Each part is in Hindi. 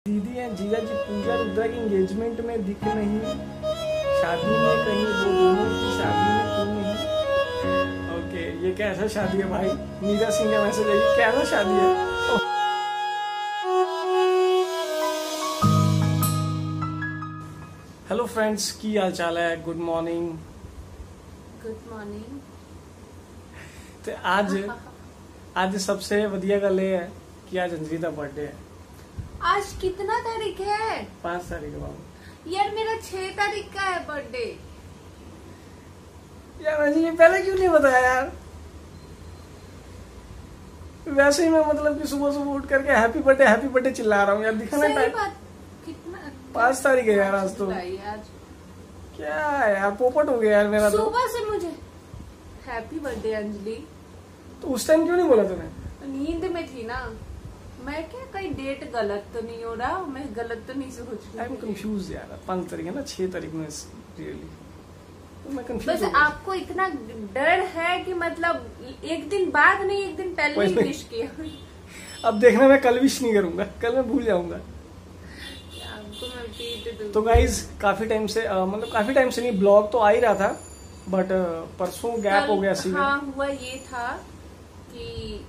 दीदी हैं जीजा जी पूजा रुद्रा की एंगेजमेंट में दिख नहीं, शादी में कहीं वो दोनों की शादी में क्यों नहीं। ओके ये कैसा शादी है भाई, मीरा सिंह का मैसेज है, ये कैसा शादी है। हेलो फ्रेंड्स की हाल चाल है, गुड मॉर्निंग। Good morning. तो आज सबसे वधिया गल है कि आज अंजलि का बर्थडे है। आज कितना तारीख है? 5 तारीख है बाबू। यार मेरा 6 तारीख का है बर्थडे। यार अंजलि पहले क्यों नहीं बताया यार। वैसे ही मैं मतलब कि सुबह सुबह उठ करके हैप्पी बर्थडे चिल्ला रहा हूँ यार, दिखा ना टाइम। कितना 5 तारीख है यार आज तो। आज क्या है यार, पोपट हो गया यार मेरा तो। सुबह से मुझे हैप्पी बर्थडे अंजलि। तो उस टाइम क्यों नहीं बोला तूने? नींद में थी ना मैं, क्या कहीं डेट गलत तो नहीं हो रहा, मैं गलत तो नहीं सोच रही। आई एम कंफ्यूज यार, 5 तारीख है ना, 6 तारीख में रियली तो मैं कंफ्यूज। बस आपको इतना डर है कि मतलब एक दिन बाद नहीं एक दिन पहले ही विश किया। अब देखना मैं कल विश नहीं करूंगा, कल मैं भूल जाऊंगा। तो गाइज काफी टाइम से मतलब काफी टाइम से नहीं, ब्लॉग तो आ ही रहा था बट परसों गैप हो गया सी। हाँ हुआ ये था कि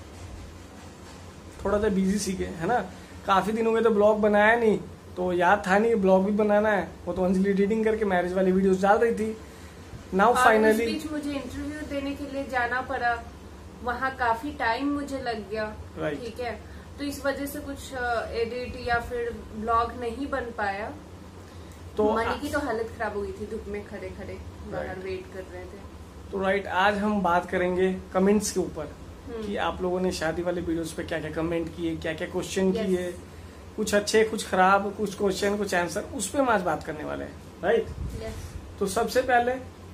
थोड़ा सा बिजी सी गए है ना, काफी दिन हो गए तो ब्लॉग बनाया नहीं, तो याद था नहीं ब्लॉग भी बनाना है। वो तो अंजलि एडिटिंग करके मैरिज वाली वीडियोस डाल रही थी। नाउ फाइनली उस बीच मुझे इंटरव्यू देने के लिए जाना पड़ा, वहाँ काफी टाइम मुझे लग गया। ठीक है, तो इस वजह से कुछ एडिट या फिर ब्लॉग नहीं बन पाया। तो मनी की तो हालत खराब हो गई थी, धूप में खड़े खड़े बाहर वेट कर रहे थे। तो आज हम बात करेंगे कमेंट्स के ऊपर कि आप लोगों ने शादी वाले वीडियोस पे क्या क्या कमेंट किए, क्या क्या क्वेश्चन किए, कुछ अच्छे कुछ खराब, कुछ क्वेश्चन कुछ आंसर, उस पे हम आज बात करने वाले हैं। राइट तो सबसे पहले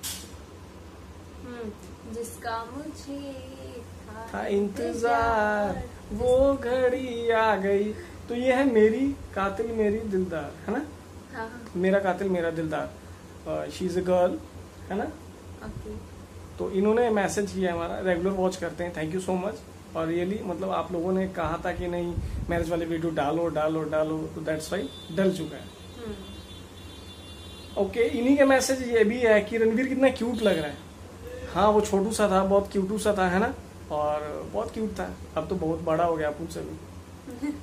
जिसका मुझे था इंतजार वो घड़ी आ गई। तो ये है मेरी कातिल मेरी दिलदार, है ना। हाँ। मेरा कातिल मेरा दिलदार, शी इज अ गर्ल, है ना। तो इन्होंने मैसेज किया, हमारा रेगुलर वॉच करते हैं, थैंक यू सो मच। और रियली मतलब आप लोगों ने कहा था कि नहीं मैरिज वाले वीडियो डालो डालो डालो, तो दैट्स वाई डल चुका है। ओके इन्हीं का मैसेज ये भी है कि रणवीर कितना क्यूट लग रहा है। हाँ वो छोटू सा था, बहुत क्यूटू सा था, है ना, और बहुत क्यूट था। अब तो बहुत बड़ा हो गया आप मुझसे भी।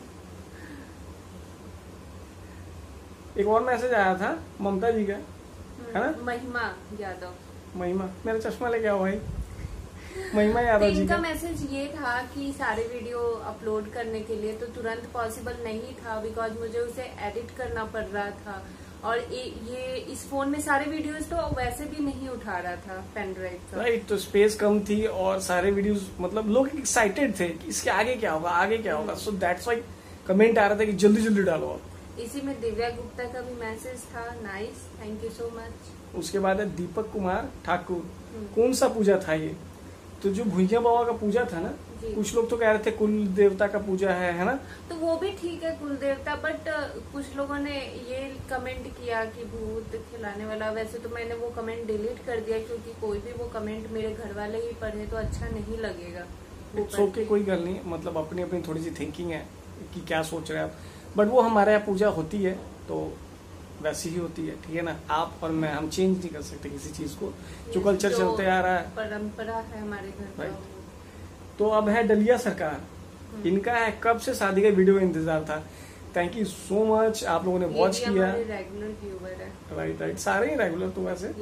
एक और मैसेज आया था ममता जी का, है ना, महिमा यादव। महिमा, मेरा चश्मा लेके आओ भाई। महिमा यादव जी का मैसेज ये था कि सारे वीडियो अपलोड करने के लिए तो तुरंत पॉसिबल नहीं था, बिकॉज मुझे उसे एडिट करना पड़ रहा था, और ये इस फोन में सारे वीडियोस तो वैसे भी नहीं उठा रहा था पेन ड्राइव का। राइट तो स्पेस कम थी और सारे वीडियोस मतलब लोग एक्साइटेड थे कि इसके आगे क्या होगा आगे क्या होगा। सो दैट्स व्हाई कमेंट आ रहा था कि जल्दी जल्दी डालो आप। इसी में दिव्या गुप्ता का भी मैसेज था, nice, thank you so much. उसके बाद है दीपक कुमार ठाकुर, कौन सा पूजा था ये? तो जो भुइया बाबा का पूजा था ना, कुछ लोग तो कह रहे थे कुल देवता का पूजा है ना। तो वो भी ठीक है कुल देवता, बट कुछ लोगों ने ये कमेंट किया कि भूत खिलाने वाला। वैसे तो मैंने वो कमेंट डिलीट कर दिया, क्योंकि कोई भी वो कमेंट मेरे घर वाले ही पढ़े तो अच्छा नहीं लगेगा। ओके कोई गल नहीं, मतलब अपनी अपनी थोड़ी सी थिंकिंग है कि क्या सोच रहे हैं आप, बट वो हमारे यहाँ पूजा होती है तो वैसी ही होती है, ठीक है ना। आप और मैं हम चेंज नहीं कर सकते किसी चीज को, जो कल्चर चलते आ रहा है, परंपरा है हमारे घर का। तो अब है डलिया सरकार, इनका है कब से शादी का वीडियो का इंतजार था। थैंक यू सो मच, आप लोगों ने वॉच किया। रेगुलर व्यूअर है। राइट सारे ही रेगुलर तो वैसे।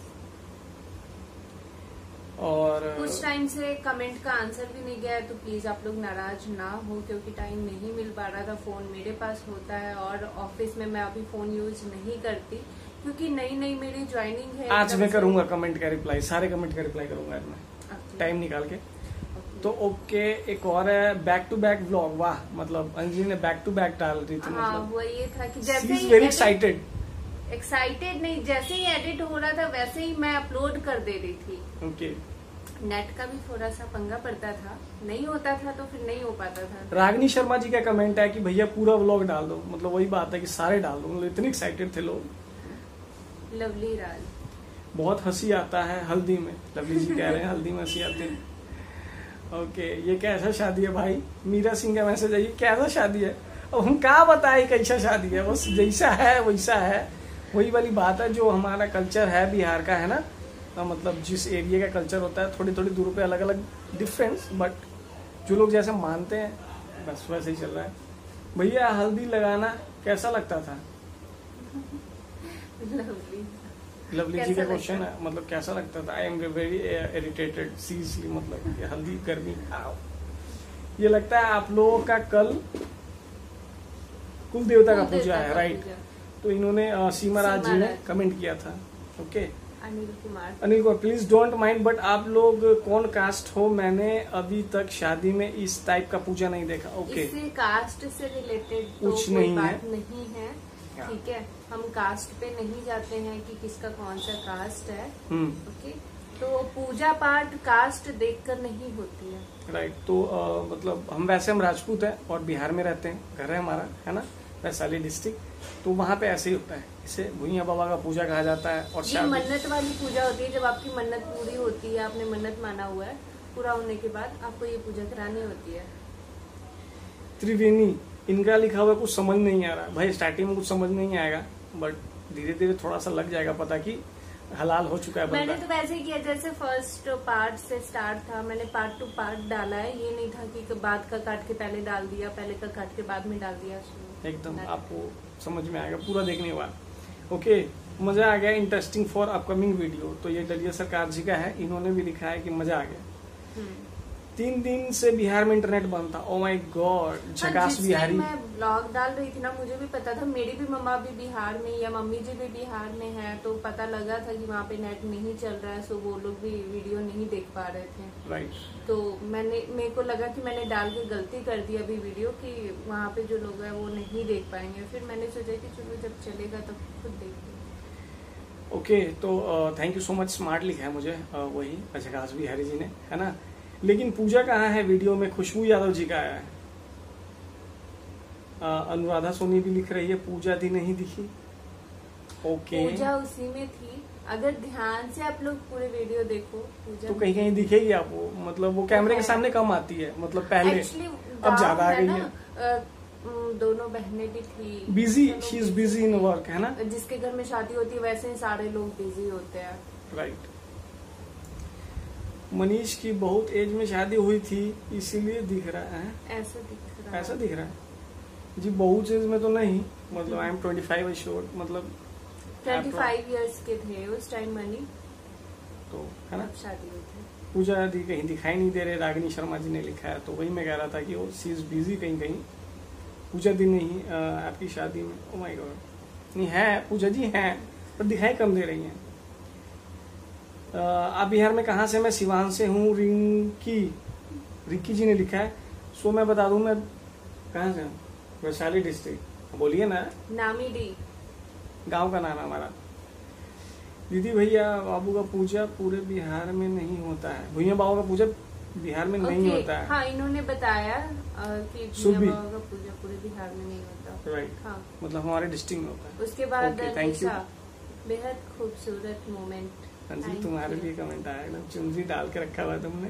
और कुछ टाइम से कमेंट का आंसर भी नहीं गया है, तो प्लीज आप लोग नाराज ना हो, क्योंकि टाइम नहीं मिल पा रहा था। फोन मेरे पास होता है और ऑफिस में मैं अभी फोन यूज नहीं करती, क्योंकि नई नई मेरी ज्वाइनिंग है। आज मैं करूंगा कमेंट का रिप्लाई, सारे कमेंट का रिप्लाई करूंगा मैं टाइम निकाल के। तो ओके एक और है बैक टू बैक व्लॉग। वाह, मतलब अंजलि ने बैक टू बैक डाल रही थी। हाँ, मतलब वो ये था कि जैसे ही वेरी एक्साइटेड नहीं, जैसे ही एडिट हो रहा था वैसे ही मैं अपलोड कर दे रही थी। ओके नेट का भी थोड़ा सा पंगा पड़ता था, नहीं होता था तो फिर नहीं हो पाता था। रागिनी शर्मा जी का कमेंट है कि भैया पूरा व्लॉग डाल दो, मतलब वही बात है कि सारे डाल दो, मतलब इतने एक्साइटेड थे लोग। लवली राज, बहुत हंसी आता है हल्दी में, लवली जी कह रहे हैं हल्दी में हंसी आती है। ओके ये कैसा शादी है भाई, मीरा सिंह का मैसेज है, ये कैसा शादी है। अब हम क्या बताए कैसा शादी है, बस जैसा है वैसा है। वही वाली बात है, जो हमारा कल्चर है बिहार का है ना, तो मतलब जिस एरिया का कल्चर होता है थोड़ी थोड़ी दूर पे अलग अलग डिफरेंस, बट जो लोग जैसे मानते हैं बस वैसे ही चल रहा है। भैया हल्दी लगाना कैसा लगता था? लवली जी का क्वेश्चन है, मतलब कैसा लगता था? I am very irritated seriously, मतलब हल्दी गर्मी ये लगता है आप लोगों का कल कुल देवता का पूजा है, राइट? तो इन्होंने सीमा राज जी ने कमेंट किया था। Okay, Anil Kumar please don't mind, but आप लोग कौन कास्ट हो? मैंने अभी तक शादी में इस टाइप का पूजा नहीं देखा। ओके, इससे कास्ट से रिलेटेड कुछ तो नहीं बात नहीं है, ठीक है। हम कास्ट पे नहीं जाते हैं कि किसका कौन सा कास्ट है। ओके, तो पूजा पाठ कास्ट देखकर नहीं होती है, राइट। तो मतलब हम राजपूत हैं और बिहार में रहते हैं, घर है हमारा, है ना, वैशाली डिस्ट्रिक्ट। तो वहाँ पे ऐसे ही होता है, इसे भुइयां बाबा का पूजा कहा जाता है। और ये मन्नत वाली पूजा होती है, जब आपकी मन्नत पूरी होती है, आपने मन्नत माना हुआ है, पूरा होने के बाद आपको ये पूजा करानी होती है। त्रिवेणी, इनका लिखा हुआ कुछ समझ नहीं आ रहा भाई, स्टार्टिंग में कुछ समझ नहीं आएगा, बट धीरे धीरे थोड़ा सा लग जाएगा पता कि हलाल हो चुका है बंदा। मैंने तो वैसे ही किया जैसे फर्स्ट पार्ट से स्टार्ट था, मैंने पार्ट टू पार्ट डाला है। ये नहीं था कि बाद का काट के पहले डाल दिया, पहले का काट के बाद में डाल दिया। एकदम आपको समझ में आएगा पूरा देखने के बाद। ओके, मजा आ गया, इंटरेस्टिंग फॉर अपकमिंग वीडियो। तो ये डलिया सरकार जी का है, इन्होंने भी लिखा है कि मजा आ गया। 3 दिन से बिहार में इंटरनेट बंद था। ओ माय गॉड, झकास बिहारी। मैं ब्लॉग डाल रही थी ना, मुझे भी पता था, मेरी भी मम्मा भी बिहार में या मम्मी जी भी बिहार में है, तो पता लगा था कि वहाँ पे नेट नहीं चल रहा है, सो वो लोग भी वीडियो नहीं देख पा रहे थे, राइट। तो मेरे को लगा कि मैंने डाल के गलती कर दी अभी वीडियो, कि वहाँ पे जो लोग हैं वो नहीं देख पाएंगे। फिर मैंने सोचा कि चलो जब चलेगा तब खुद देखेंगे। ओके, तो thank you so much, smart लिखा है मुझे वही झकास बिहारी जी ने, है ना। लेकिन पूजा कहाँ है वीडियो में? खुशबू यादव जी का है। अनुराधा सोनी भी लिख रही है पूजा दी नहीं दिखी। ओके, पूजा उसी में थी, अगर ध्यान से आप लोग पूरे वीडियो देखो पूजा तो कहीं कहीं दिखेगी आपको, मतलब वो कैमरे के सामने कम आती है, मतलब पहले, अब ज्यादा आ गई है। दोनों बहनें भी थी busy, she is busy in work, है ना। जिसके घर में शादी होती है वैसे ही सारे लोग बिजी होते हैं, राइट। मनीष की बहुत एज में शादी हुई थी इसीलिए दिख रहा है, ऐसा दिख रहा है जी। बहुत एज में तो नहीं, मतलब आई एम 25 इयर्स, मतलब 25 इयर्स के थे उस टाइम मनी, तो है ना, शादी हुई थी। पूजा दी कहीं दिखाई नहीं दे रहे, रागिनी शर्मा जी ने लिखा है, तो वही मैं कह रहा था कि वो सी इज बिजी कहीं कहीं। पूजा दी नहीं आपकी शादी में, ओ माय गॉड, नहीं है पूजा जी हैं, पर दिखाई कम दे रही हैं। आप बिहार में कहाँ से? मैं सिवान से हूँ। रिक्की जी ने लिखा है। सो मैं बता दूं मैं कहाँ से हूँ, वैशाली डिस्ट्रिक्ट। बोलिए ना, नामी डी गांव का नाम है हमारा। दीदी भैया बाबू का पूजा पूरे बिहार में नहीं होता है। भैया बाबू का पूजा बिहार में नहीं होता है। हाँ, इन्होंने बताया कि भैया बाबू का पूजा पूरे बिहार में नहीं होता, राइट। हाँ, मतलब हमारे डिस्ट्रिक्ट में होता है। उसके बाद थैंक यू, बेहद खूबसूरत मोमेंट। हाँ जी, तुम्हारे लिए कमेंट आया, एकदम चुनरी डाल के रखा हुआ तुमने।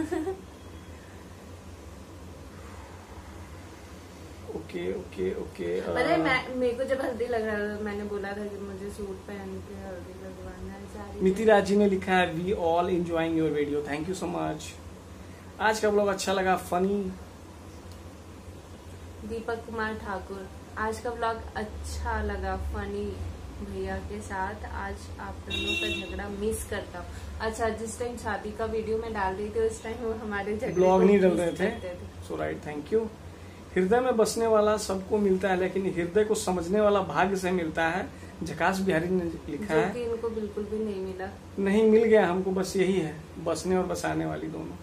ओके। अरे मेरे को जब हल्दी लग रहा था, मैंने बोला था कि मुझे सूट पहन के हल्दी लगवाना है सारी। मिति राज जी ने लिखा है we all enjoying your video, thank you so much. आज का ब्लॉग अच्छा लगा, फनी। दीपक कुमार ठाकुर, आज का ब्लॉग अच्छा लगा, फनी भैया के साथ। आज आप दोनों का झगड़ा मिस करता हूँ। अच्छा, जिस टाइम शादी का वीडियो में डाल रही थी उस टाइम वो हमारे झगड़े ब्लॉग नहीं डाल रहे थे। So right, thank you. हृदय में बसने वाला सबको मिलता है, लेकिन हृदय को समझने वाला भाग्य से मिलता है। झकास बिहारी ने लिखा है, जो कि इनको बिल्कुल भी नहीं मिला। नहीं मिल गया हमको, बस यही है, बसने और बसाने वाली दोनों।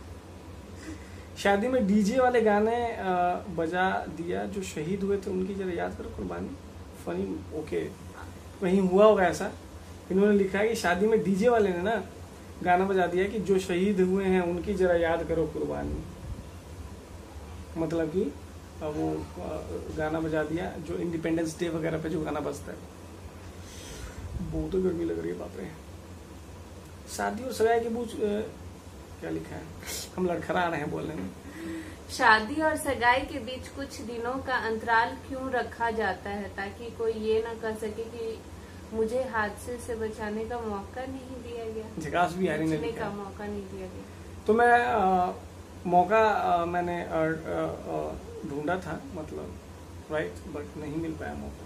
शादी में डीजे वाले गाने बजा दिया, जो शहीद हुए थे उनकी जरा याद करो कुर्बानी। फनी, ओके, कहीं हुआ होगा ऐसा। इन्होंने लिखा है कि शादी में डीजे वाले ने ना गाना बजा दिया कि जो शहीद हुए हैं उनकी जरा याद करो कुर्बानी। मतलब कि वो गाना बजा दिया जो इंडिपेंडेंस डे वगैरह पे जो गाना बजता है। बहुत गर्मी लग रही है, बाप रे। शादी और सगाई के बीच क्या लिखा है, हम लड़खड़ा रहे हैं बोलने में। शादी और सगाई के बीच कुछ दिनों का अंतराल क्यों रखा जाता है, ताकि कोई ये ना कह सके कि मुझे हादसे से बचाने का मौका नहीं दिया गया, झकास भी बचने का मौका नहीं दिया गया। तो मैं मौका मैंने ढूंढा था, मतलब राइट, बट नहीं मिल पाया मौका।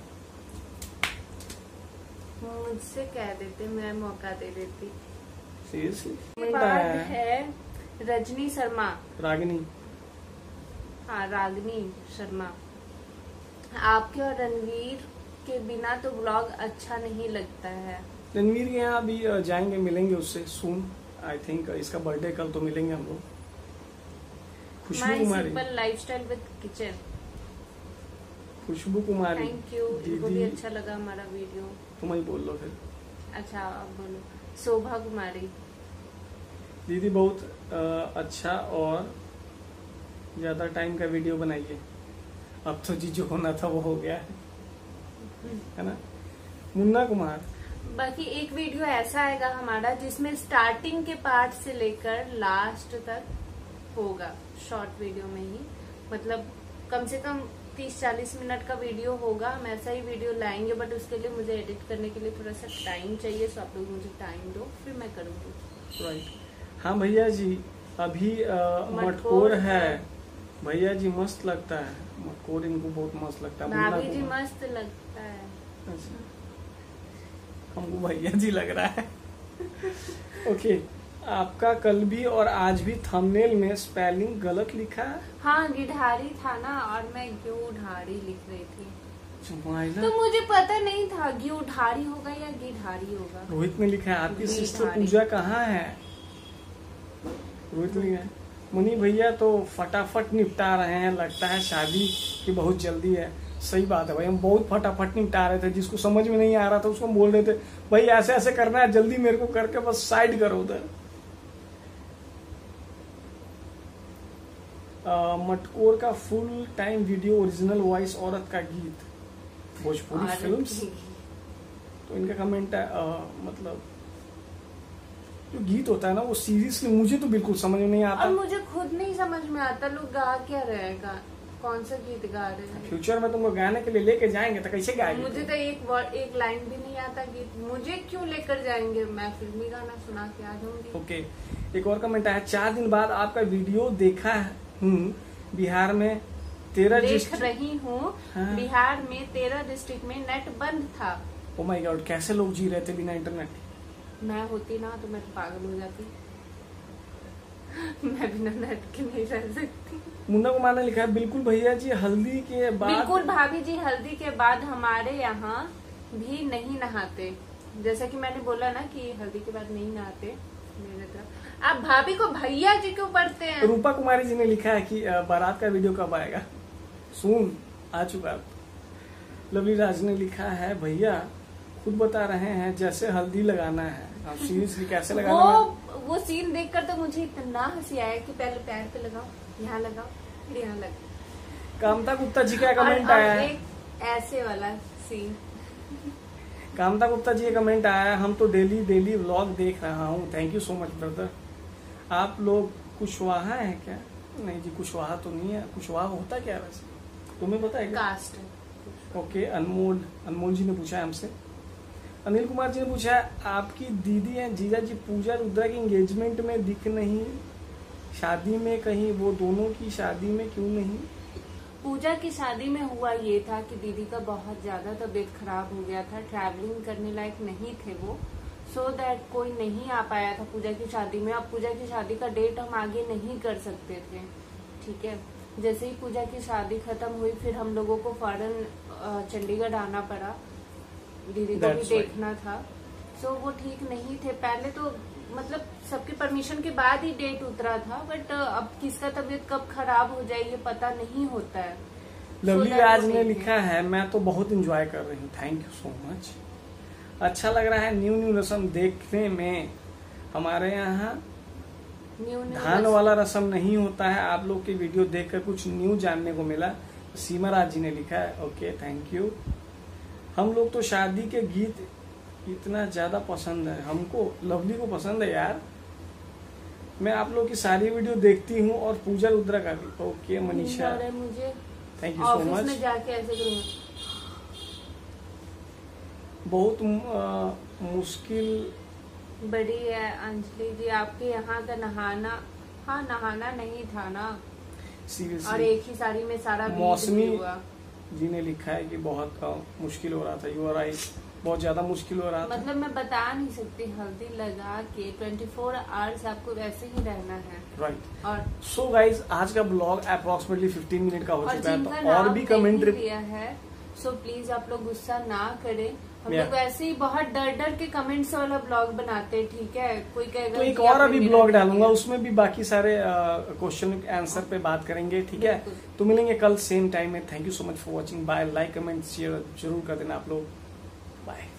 मुझसे कह देते, मैं मौका दे देती। सीरियसली। बाद है रजनी शर्मा, रागिनी, हाँ रागिनी शर्मा। आपके और रणवीर के बिना तो ब्लॉग अच्छा नहीं लगता है। रणवीर के यहाँ अभी जाएंगे, मिलेंगे उससे सून, आई थिंक इसका बर्थडे कल, तो मिलेंगे हम लोग। Khushboo Kumari, simple lifestyle with kitchen. Khushboo Kumari, thank you, इनको भी अच्छा लगा हमारा वीडियो। तुम ही बोल लो फिर। अच्छा आप बोलो। शोभा कुमारी, दीदी बहुत अच्छा और ज्यादा टाइम का वीडियो बनाइए, अब तो जी जो होना था वो हो गया है ना। मुन्ना कुमार, बाकी एक वीडियो ऐसा आएगा हमारा जिसमें स्टार्टिंग के पार्ट से लेकर लास्ट तक होगा, शॉर्ट वीडियो में ही, मतलब कम से कम 30-40 मिनट का वीडियो होगा। हम ऐसा ही वीडियो लाएंगे, बट उसके लिए मुझे एडिट करने के लिए थोड़ा सा टाइम चाहिए, सो आप लोग मुझे टाइम दो, फिर मैं करूँगी। राइट। हाँ भैया जी, अभी मटकोर है, भैया जी मस्त लगता है मटकोर, इनको बहुत मस्त लगता है। भाभी जी मस्त लगता है। अच्छा, हमको भैया जी लग रहा है। ओके, आपका कल भी और आज भी थंबनेल में स्पेलिंग गलत लिखा है। हाँ गिढ़ारी था ना, और मैं गिढ़ारी लिख रही थी, तो मुझे पता नहीं था गिढ़ारी होगा या गिढ़ारी होगा। रोहित ने लिखा है, आपकी सिस्टर पूजा कहाँ है? रोहित लिखा है। मुनि भैया तो फटाफट निपटा रहे हैं, लगता है शादी की बहुत जल्दी है। सही बात है भाई, हम बहुत फटाफट निपटा रहे थे, जिसको समझ में नहीं आ रहा था उसको हम बोल रहे थे भाई ऐसे ऐसे करना है, जल्दी मेरे को करके बस साइड करो उधर। मटकोर का full time video original voice औरत का गीत भोजपुरी फिल्म्स। तो इनका कमेंट है मतलब जो गीत होता है ना वो सीरियसली मुझे तो बिल्कुल समझ में नहीं आता, और मुझे खुद नहीं समझ में आता लोग गा क्या रहेगा, कौन सा गीत गा रहे हैं। फ्यूचर में तुमको गाने के लिए लेके जाएंगे तो कैसे गाएंगे? मुझे तो एक लाइन भी नहीं आता गीत, मुझे क्यों लेकर जाएंगे, मैं फिल्मी गाना सुना के आ जाऊंगी। ओके, एक और कमेंट है, 4 दिन बाद आपका वीडियो देखा हूँ, बिहार में 13 देख रही हूँ। हाँ। बिहार में 13 डिस्ट्रिक्ट में नेट बंद था। ओ माय गॉड, कैसे लोग जी रहे थे बिना इंटरनेट? मैं होती ना तो मैं तो पागल हो जाती। मैं बिना नेट के नहीं रह सकती। मुन्ना कुमार ने लिखा है, बिल्कुल भैया जी हल्दी के बाद, बिल्कुल भाभी जी हल्दी के बाद हमारे यहाँ भी नहीं नहाते। जैसा कि मैंने बोला ना कि हल्दी के बाद नहीं नहाते मेरे तरफ। आप भाभी को भैया जी क्यों पढ़ते हैं? रूपा कुमारी जी ने लिखा है कि बारात का वीडियो कब आएगा? सून आ चुका। लवली राज ने लिखा है, भैया खुद बता रहे हैं जैसे हल्दी लगाना है, आप सीरियसली कैसे लगाना है? वो सीन देखकर तो मुझे इतना हंसी आया कि पहले पैर पे लगाओ, यहाँ लगाओ, फिर यहाँ लगाओ। कामता गुप्ता जी का कमेंट आया है, ऐसे वाला सीन। कामता गुप्ता जी का कमेंट आया है, हम तो डेली व्लॉग देख रहा हूँ, thank you so much brother. आप लोग कुशवाहा है क्या? नहीं जी, कुशवाहा तो नहीं है। कुशवाहा होता क्या है वैसे, तुम्हें पता है क्या? कास्ट। ओके, अनमोल जी ने पूछा है हमसे। अनिल कुमार जी ने पूछा है, आपकी दीदी हैं जीजा जी पूजा रुद्रा की एंगेजमेंट में दिख नहीं, शादी में कहीं, वो दोनों की शादी में क्यों नहीं? पूजा की शादी में हुआ ये था कि दीदी का बहुत ज्यादा तबीयत खराब हो गया था, ट्रैवलिंग करने लायक नहीं थे वो, सो दैट कोई नहीं आ पाया था पूजा की शादी में। अब पूजा की शादी का डेट हम आगे नहीं कर सकते थे, ठीक है। जैसे ही पूजा की शादी खत्म हुई, फिर हम लोगों को फौरन चंडीगढ़ आना पड़ा, दीदी को भी देखना था। सो वो ठीक नहीं थे पहले तो, मतलब सबकी परमिशन के बाद ही डेट उतरा था, बट अब किसका तबीयत कब खराब हो जाए ये पता नहीं होता है। लवली राज ने लिखा है, मैं तो बहुत एंजॉय कर रही हूँ, थैंक यू सो मच। अच्छा लग रहा है न्यू रस्म देखने में। हमारे यहाँ धान वाला रस्म नहीं होता है, आप लोग की वीडियो देखकर कुछ न्यू जानने को मिला। सीमा राज जी ने लिखा है, ओके थैंक यू। हम लोग तो शादी के गीत इतना ज्यादा पसंद है हमको, लवली को पसंद है यार। मैं आप लोग की सारी वीडियो देखती हूँ और पूजा रुद्रा का भी। ओके मनीषा, मुझे thank you so much. Office में जाके ऐसे करूँगा, बहुत मुश्किल बड़ी है अंजलि जी। आपके यहाँ का नहाना, हाँ नहाना नहीं था ना सीरियसली। और एक ही साड़ी में सारा मौसमी हुआ। जी ने लिखा है कि बहुत मुश्किल हो रहा था। यू आर राइट, बहुत ज्यादा मुश्किल हो रहा था। मतलब मैं बता नहीं सकती, हल्दी लगा के 24 आवर्स आपको वैसे ही रहना है। राइट। और सो गाइज आज का ब्लॉग अप्रोक्सीमेटली 15 मिनट का हो चुका है, तो और भी कमेंट लिया है, सो प्लीज आप लोग गुस्सा ना करें। हम लोग वैसे ही बहुत डर डर के कमेंट्स वाला ब्लॉग बनाते हैं, ठीक है। कोई कहेगा तो एक और अभी ब्लॉग डालूंगा, उसमें भी बाकी सारे क्वेश्चन आंसर पे बात करेंगे, ठीक है। तो मिलेंगे कल सेम टाइम में। Thank you so much for watching. Bye. Like comment share जरूर कर देना आप लोग। बाय।